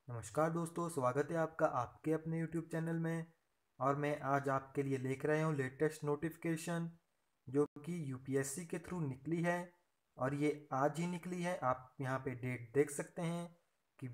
नमस्कार दोस्तों, स्वागत है आपका आपके अपने YouTube चैनल में। और मैं आज आपके लिए लेकर आया हूँ लेटेस्ट नोटिफिकेशन जो कि यूपीएससी के थ्रू निकली है। और ये आज ही निकली है। आप यहाँ पे डेट देख सकते हैं कि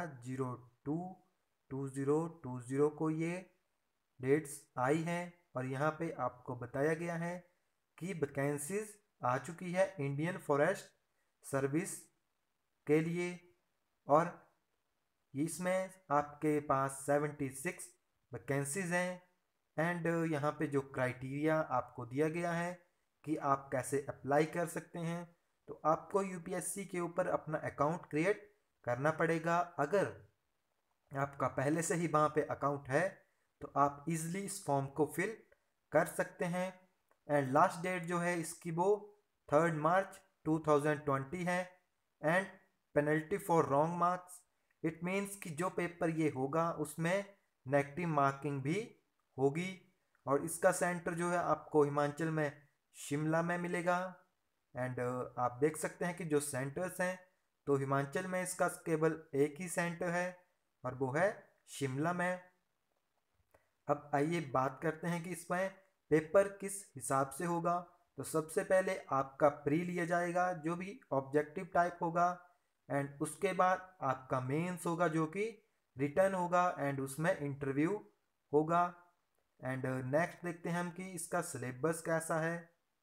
12/02/2020 को ये डेट्स आई है। और यहाँ पे आपको बताया गया है कि वैकेंसीज आ चुकी है इंडियन फॉरेस्ट सर्विस के लिए। और इसमें आपके पास 76 वैकेंसीज हैं। एंड यहाँ पे जो क्राइटेरिया आपको दिया गया है कि आप कैसे अप्लाई कर सकते हैं, तो आपको यूपीएससी के ऊपर अपना अकाउंट क्रिएट करना पड़ेगा। अगर आपका पहले से ही वहाँ पे अकाउंट है तो आप इजली इस फॉर्म को फिल कर सकते हैं। एंड लास्ट डेट जो है इसकी वो 3 मार्च 2020 है। And penalty for wrong marks, it means कि जो पेपर ये होगा उसमें नेगेटिव मार्किंग भी होगी। और इसका सेंटर जो है आपको हिमाचल में शिमला में मिलेगा। एंड आप देख सकते हैं कि जो सेंटर्स हैं, तो हिमाचल में इसका केवल एक ही सेंटर है और वो है शिमला में। अब आइए बात करते हैं कि इसमें पेपर किस हिसाब से होगा। तो सबसे पहले आपका प्री लिया जाएगा जो भी ऑब्जेक्टिव टाइप होगा। एंड उसके बाद आपका मेंस होगा जो कि रिटर्न होगा। एंड उसमें इंटरव्यू होगा। एंड नेक्स्ट देखते हैं हम कि इसका सिलेबस कैसा है।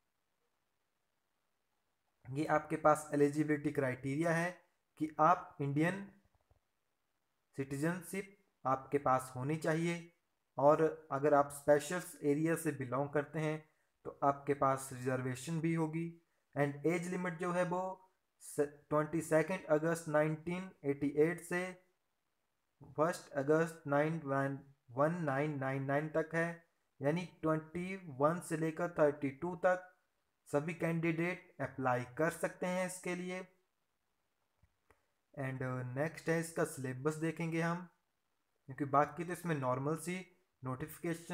ये आपके पास एलिजिबिलिटी क्राइटेरिया है कि आप इंडियन सिटीजनशिप आपके पास होनी चाहिए। और अगर आप स्पेशल एरिया से बिलोंग करते हैं तो आपके पास रिजर्वेशन भी होगी। एंड एज लिमिट जो है वो 22 अगस्त 1988 से 1 अगस्त 1999 तक है। यानी 21 से लेकर 32 तक सभी कैंडिडेट अप्लाई कर सकते हैं इसके लिए। एंड नेक्स्ट है इसका सिलेबस देखेंगे हम, क्योंकि बाकी तो इसमें नॉर्मल सी नोटिफिकेशन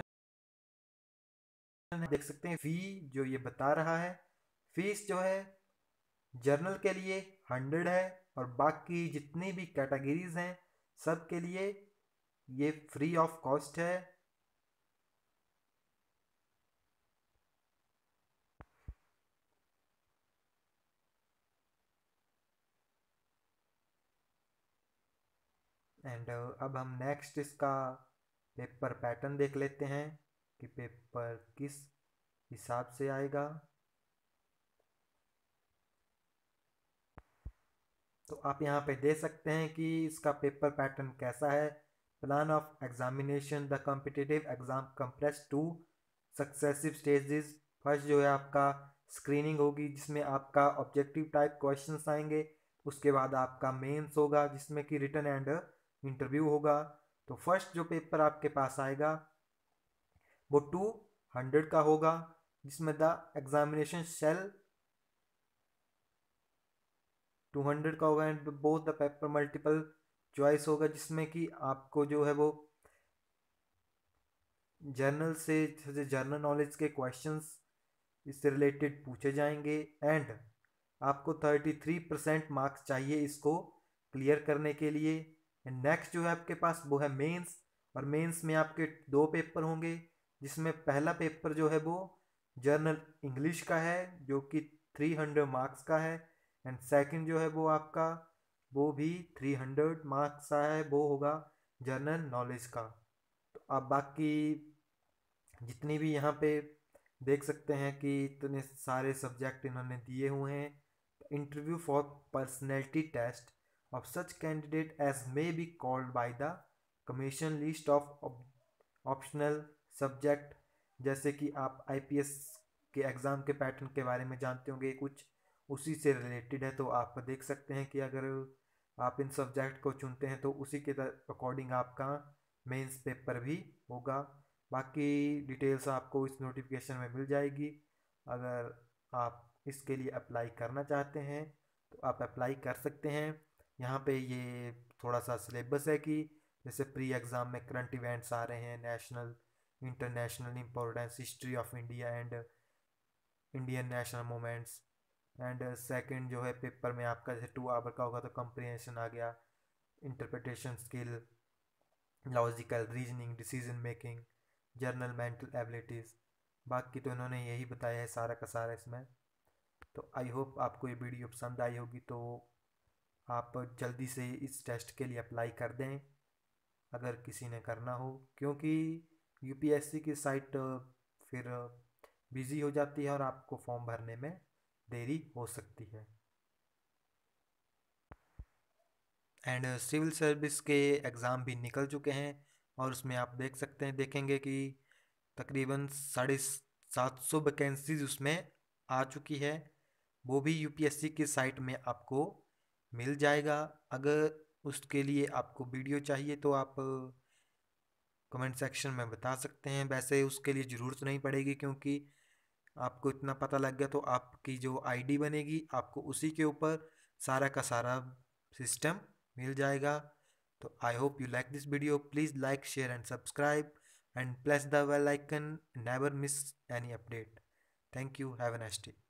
देख सकते हैं। फी जो ये बता रहा है, फीस जो है जर्नल के लिए 100 है और बाकी जितनी भी कैटेगरीज हैं सब के लिए ये फ्री ऑफ कॉस्ट है। एंड अब हम नेक्स्ट इसका पेपर पैटर्न देख लेते हैं कि पेपर किस हिसाब से आएगा। तो आप यहाँ पे देख सकते हैं कि इसका पेपर पैटर्न कैसा है। Plan of examination, the competitive exam comprises two successive stages. First जो है आपका स्क्रीनिंग होगी जिसमें आपका ऑब्जेक्टिव टाइप क्वेश्चंस आएंगे। उसके बाद आपका मेंस होगा जिसमें कि रिटन एंड इंटरव्यू होगा। तो फर्स्ट जो पेपर आपके पास आएगा वो 200 का होगा, जिसमें द एग्जामिनेशन शेल 200 का होगा। And both the paper multiple choice होगा जिसमें कि आपको जो है वो जर्नल से जर्नल नॉलेज के क्वेश्चंस इससे रिलेटेड पूछे जाएंगे। एंड आपको 33% मार्क्स चाहिए इसको क्लियर करने के लिए। एंड नेक्स्ट जो है आपके पास वो है मेंस। और मेंस में आपके दो पेपर होंगे, जिसमें पहला पेपर जो है वो जर्नल इंग्लिश का है जो कि 300 मार्क्स का है। एंड सेकंड जो है वो आपका वो भी 300 मार्क्स का है, वो होगा जर्नल नॉलेज का। तो अब बाकी जितनी भी यहाँ पे देख सकते हैं कि इतने सारे सब्जेक्ट इन्होंने दिए हुए हैं। Interview for personality test of such candidate as may be called by the commission list of optional subject. जैसे कि आप आईपीएस के एग्ज़ाम के पैटर्न के बारे में जानते होंगे, कुछ उसी से रिलेटेड है। तो आप देख सकते हैं कि अगर आप इन सब्जेक्ट को चुनते हैं तो उसी के अकॉर्डिंग आपका मेंस पेपर भी होगा। बाकी डिटेल्स आपको इस नोटिफिकेशन में मिल जाएगी। अगर आप इसके लिए अप्लाई करना चाहते हैं तो आप अप्लाई कर सकते हैं। यहाँ पे ये थोड़ा सा सिलेबस है कि जैसे प्री एग्ज़ाम में करंट इवेंट्स आ रहे हैं, national international importance, history of India and Indian national movements. And second जो है पेपर में आपका जैसे 2 आवर का होगा तो कंप्रीहेंशन आ गया। Interpretation skill, logical reasoning, decision making, general mental abilities. बाकी तो इन्होंने यही बताया है सारा का सारा इसमें। तो आई होप आपको ये वीडियो पसंद आई होगी, तो आप जल्दी से इस टेस्ट के लिए अप्लाई कर दें अगर किसी ने करना हो, क्योंकि यूपीएससी की साइट फिर बिज़ी हो जाती है और आपको फॉर्म भरने में देरी हो सकती है। एंड सिविल सर्विस के एग्ज़ाम भी निकल चुके हैं और उसमें आप देख सकते हैं, देखेंगे कि तकरीबन 750 वैकेंसीज उसमें आ चुकी है। वो भी यूपीएससी की साइट में आपको मिल जाएगा। अगर उसके लिए आपको वीडियो चाहिए तो आप कमेंट सेक्शन में बता सकते हैं। वैसे उसके लिए ज़रूरत नहीं पड़ेगी, क्योंकि आपको इतना पता लग गया तो आपकी जो आईडी बनेगी आपको उसी के ऊपर सारा का सारा सिस्टम मिल जाएगा। तो I hope you like this video. Please like, share and subscribe and press the bell icon. Never miss any update. Thank you. Have a nice day.